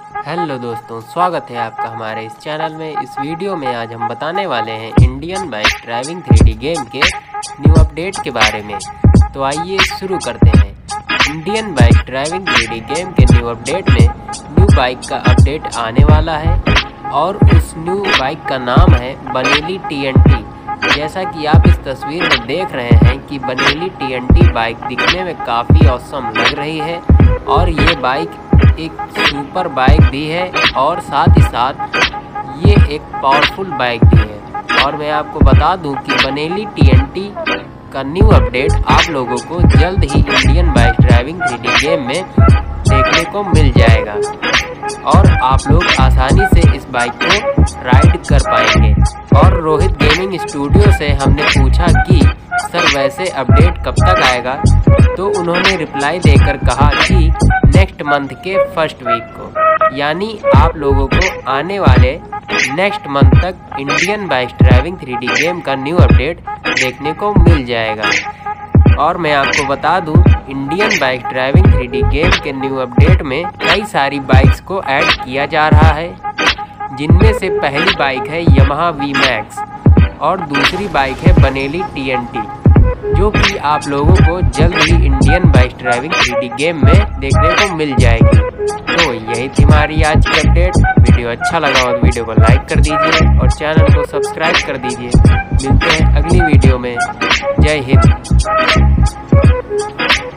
Hello दोस्तों, स्वागत है आपका हमारे इस चैनल में। इस वीडियो में आज हम बताने वाले हैं Indian bike driving 3D game के न्यू अपडेट के बारे में। तो आइए शुरू करते हैं। Indian bike driving 3D game के न्यू अपडेट में न्यू बाइक का अपडेट आने वाला है और उस न्यू बाइक का नाम है बनेली TNT। जैसा कि आप इस तस्वीर में देख रहे हैं कि बनेली TNT बाइक दिखने में काफ़ी ऑसम लग रही है और ये बाइक एक सुपर बाइक भी है और साथ ही साथ ये एक पावरफुल बाइक भी है। और मैं आपको बता दूं कि बनेली TNT का न्यू अपडेट आप लोगों को जल्द ही Indian bike driving 3D game में देखने को मिल जाएगा और आप लोग आसानी से इस बाइक को राइड कर पाएंगे। और रोहित गेमिंग स्टूडियो से हमने पूछा कि सर वैसे अपडेट कब तक आएगा, तो उन्होंने रिप्लाई देकर कहा कि नेक्स्ट मंथ के फर्स्ट वीक को, यानी आप लोगों को आने वाले नेक्स्ट मंथ तक Indian bike driving 3D game का न्यू अपडेट देखने को मिल जाएगा। और मैं आपको बता दूं, Indian bike driving 3D game के न्यू अपडेट में कई सारी बाइक्स को ऐड किया जा रहा है, जिनमें से पहली बाइक है यामाहा VMAX और दूसरी बाइक है बनेली TNT, जो कि आप लोगों को जल्द ही Indian bike driving 3D game में देखने को मिल जाएगी। तो यही थी हमारी आज की अपडेट। वीडियो अच्छा लगा हो तो वीडियो को लाइक कर दीजिए और चैनल को सब्सक्राइब कर दीजिए। मिलते हैं अगली वीडियो में। जय हिंद।